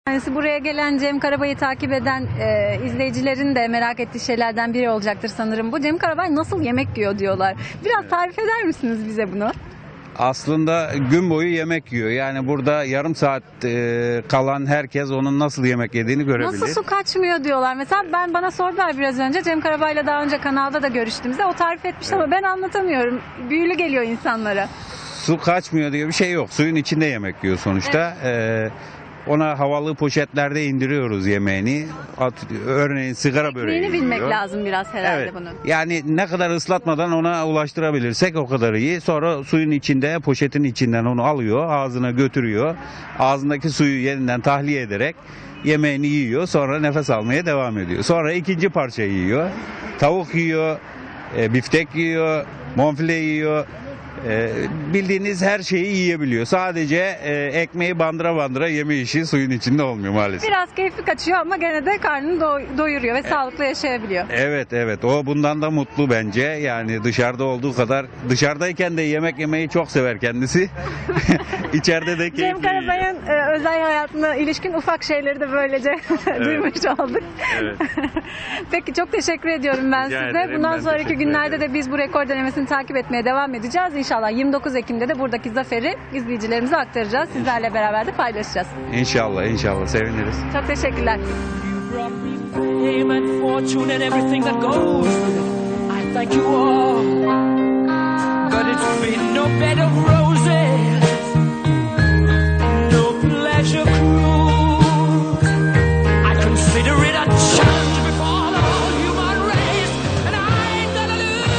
Tanesi buraya gelen Cem Karabay'ı takip eden izleyicilerin de merak ettiği şeylerden biri olacaktır sanırım bu. Cem Karabay nasıl yemek yiyor diyorlar. Biraz tarif eder misiniz bize bunu? Aslında gün boyu yemek yiyor. Yani burada yarım saat kalan herkes onun nasıl yemek yediğini görebilir. Nasıl su kaçmıyor diyorlar. Mesela bana sordular biraz önce. Cem Karabay'la daha önce kanalda da görüştüğümüzde o tarif etmişti ama ben anlatamıyorum. Büyülü geliyor insanlara. Su kaçmıyor diye bir şey yok. Suyun içinde yemek yiyor sonuçta. Ona havalı poşetlerde indiriyoruz yemeğini. Örneğin sigara böreği Tekniğini bilmek yiyor. lazım biraz herhalde Evet. bunu. Yani ne kadar ıslatmadan ona ulaştırabilirsek o kadar iyi. Sonra suyun içinde, poşetin içinden onu alıyor, ağzına götürüyor. Ağzındaki suyu yeniden tahliye ederek yemeğini yiyor. Sonra nefes almaya devam ediyor. Sonra ikinci parçayı yiyor. Tavuk yiyor, biftek yiyor, bonfile yiyor. Bildiğiniz her şeyi yiyebiliyor. Sadece ekmeği bandıra bandıra yeme işi suyun içinde olmuyor maalesef. Biraz keyfi kaçıyor ama gene de karnını doyuruyor ve sağlıklı yaşayabiliyor. Evet, o bundan da mutlu bence. Yani dışarıda olduğu kadar, dışarıdayken de yemek yemeyi çok sever kendisi. İçeride de keyifli Cem Karabay'ın özel hayatına ilişkin ufak şeyleri de böylece duymuş olduk. Evet. Peki çok teşekkür ediyorum ben Rica size. ederim, Bundan ben sonraki teşekkür günlerde ederim. de biz bu rekor denemesini takip etmeye devam edeceğiz. İnşallah 29 Ekim'de de buradaki zaferi izleyicilerimize aktaracağız. Sizlerle beraber de paylaşacağız. İnşallah seviniriz. Çok teşekkürler. Brought me fame and fortune and everything that goes with it. I thank you all, but it's been no bed of roses, no pleasure cruise. I consider it a challenge before the whole human race, and I ain't gonna lose.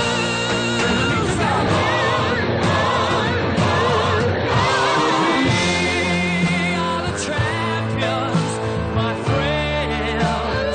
We are the champions, my friends.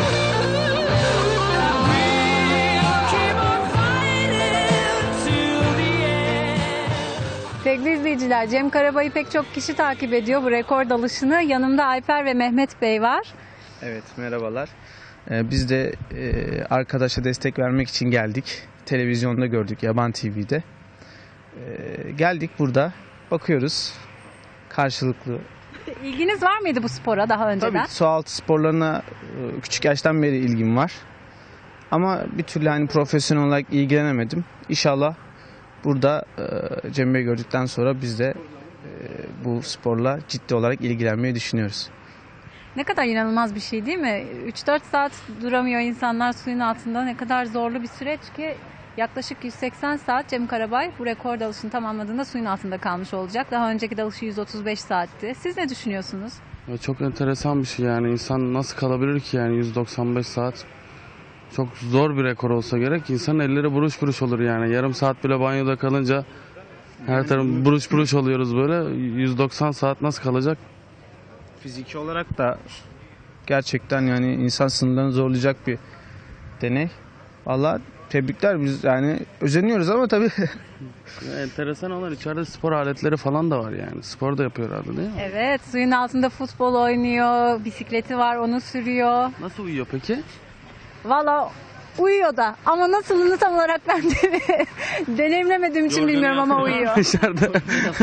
We'll keep on fighting till the end. Sevgili izleyiciler, Cem Karabay'ı pek çok kişi takip ediyor bu rekor dalışını. Yanımda Alper ve Mehmet Bey var. Evet, merhabalar. Biz de arkadaşa destek vermek için geldik. Televizyonda gördük, Yaban TV'de. Geldik burada, bakıyoruz. Karşılıklı. İlginiz var mıydı bu spora daha önceden? Tabii sualtı sporlarına küçük yaştan beri ilgim var. Ama bir türlü hani profesyonel olarak ilgilenemedim. İnşallah burada Cem Bey gördükten sonra biz de bu sporla ciddi olarak ilgilenmeyi düşünüyoruz. Ne kadar inanılmaz bir şey değil mi? 3-4 saat duramıyor insanlar suyun altında. Ne kadar zorlu bir süreç ki yaklaşık 180 saat Cem Karabay bu rekor dalışını tamamladığında suyun altında kalmış olacak. Daha önceki dalışı 135 saatti. Siz ne düşünüyorsunuz? Ya çok enteresan bir şey yani insan nasıl kalabilir ki yani 195 saat çok zor bir rekor olsa gerek insanın elleri buruş buruş olur yani yarım saat bile banyoda kalınca her taraf buruş buruş oluyoruz böyle 190 saat nasıl kalacak? Fiziki olarak da gerçekten yani insan sınırlarını zorlayacak bir deney. Vallahi tebrikler, biz yani özeniyoruz ama tabii. Ya enteresan olan içeride spor aletleri falan da var yani spor da yapıyor herhalde değil mi? Evet, suyun altında futbol oynuyor, bisikleti var onu sürüyor. Nasıl uyuyor peki? Valla uyuyor da ama nasılını tam olarak ben de deneyimlemediğim için bilmiyorum ama uyuyor. Dışarıda.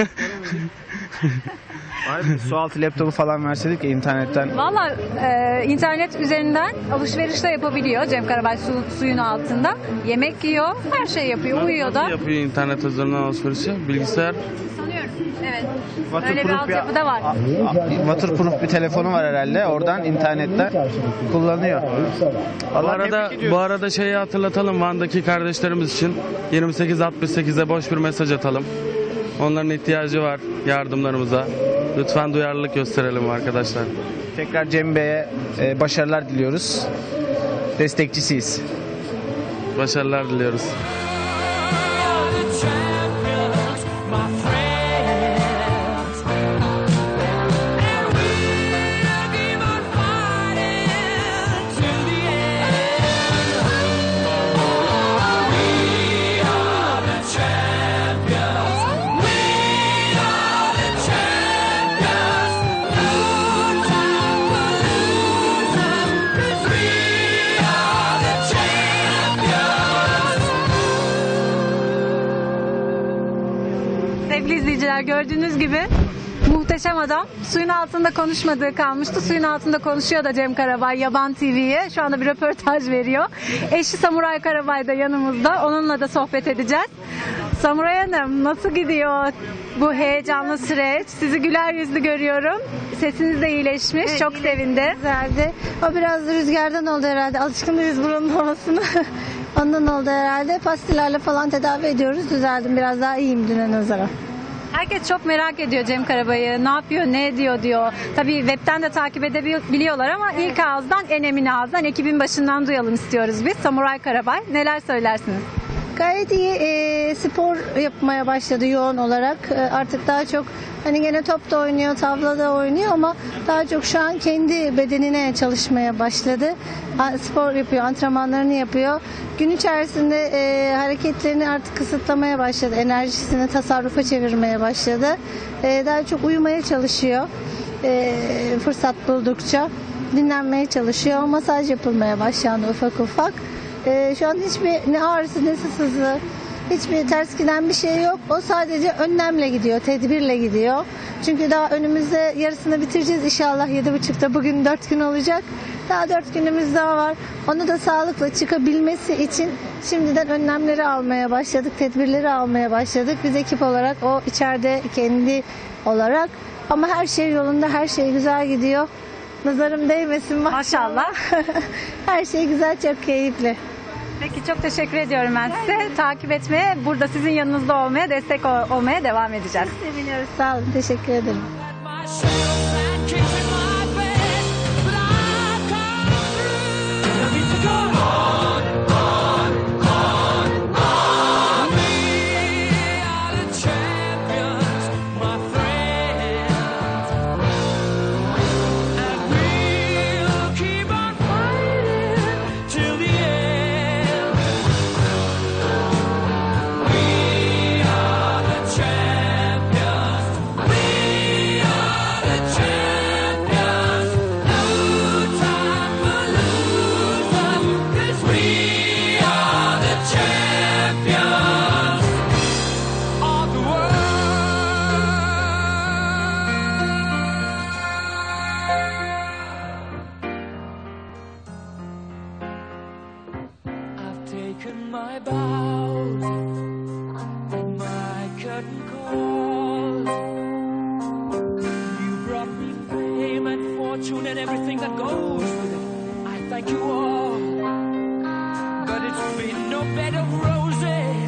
Sualtı laptopu falan verseydik ya internetten. Valla internet üzerinden alışveriş de yapabiliyor Cem Karabay suyun altında. Yemek yiyor, her şey yapıyor, uyuyor da. Nasıl yapıyor internet üzerinden alışverişi? Bilgisayar. Sanıyorum, evet. Öyle bir altyapı da var. Waterproof bir telefonu var herhalde. Oradan internetten kullanıyor. Bu arada şeyi hatırlatalım Van'daki kardeşlerimiz için 2868'e boş bir mesaj atalım. Onların ihtiyacı var yardımlarımıza. Lütfen duyarlılık gösterelim arkadaşlar. Tekrar Cem Bey'e başarılar diliyoruz. Destekçisiyiz. Başarılar diliyoruz. The champions, my friends. And we'll keep on fighting till the end. We are the champions. We are the champions. No time for losing, 'cause we are the champions. Sevgili izleyiciler, gördüğünüz gibi muhteşem Muhteşem Adam. Suyun altında konuşmadığı kalmıştı. Suyun altında konuşuyor da Cem Karabay Yaban TV'ye. Şu anda bir röportaj veriyor. Eşi Samuray Karabay da yanımızda. Onunla da sohbet edeceğiz. Samuray Hanım, nasıl gidiyor bu heyecanlı süreç? Sizi güler yüzlü görüyorum. Sesiniz de iyileşmiş. Evet, çok sevindim. Güzeldi. O biraz da rüzgardan oldu herhalde. Alışkın değiliz buranın havasına. Ondan oldu herhalde. Pastillerle falan tedavi ediyoruz. Düzeldim. Biraz daha iyiyim düne nazaran. Herkes çok merak ediyor Cem Karabay'ı. Ne yapıyor, ne ediyor diyor. Tabii webten de takip edebiliyorlar ama ilk ağızdan, en emin ağızdan, ekibin başından duyalım istiyoruz biz. Samuray Karabay, neler söylersiniz? Gayet iyi spor yapmaya başladı yoğun olarak. Artık daha çok hani gene top da oynuyor, tavla da oynuyor ama daha çok şu an kendi bedenine çalışmaya başladı. Spor yapıyor, antrenmanlarını yapıyor. Gün içerisinde hareketlerini artık kısıtlamaya başladı. Enerjisini tasarrufa çevirmeye başladı. Daha çok uyumaya çalışıyor. Fırsat buldukça dinlenmeye çalışıyor. Masaj yapılmaya başlandı ufak ufak. Şu an hiçbir ne ağrısı ne sızı, hiçbir ters giden bir şey yok. O sadece önlemle gidiyor, tedbirle gidiyor. Çünkü daha önümüzde yarısını bitireceğiz inşallah 7.30'da. Bugün 4 gün olacak. Daha 4 günümüz daha var. Onu da sağlıkla çıkabilmesi için şimdiden önlemleri almaya başladık, tedbirleri almaya başladık. Biz ekip olarak, o içeride kendi olarak. Ama her şey yolunda, her şey güzel gidiyor. Nazarım değmesin maşallah. Her şey güzel, çok keyifli. Peki, çok teşekkür ediyorum ben size. Takip etmeye, burada sizin yanınızda olmaya, destek olmaya devam edeceğiz. Seviniyoruz, sağ olun, teşekkür ederim. Taken my bows, my curtain call. You brought me fame and fortune and everything that goes with it. I thank you all, but it's been no bed of roses.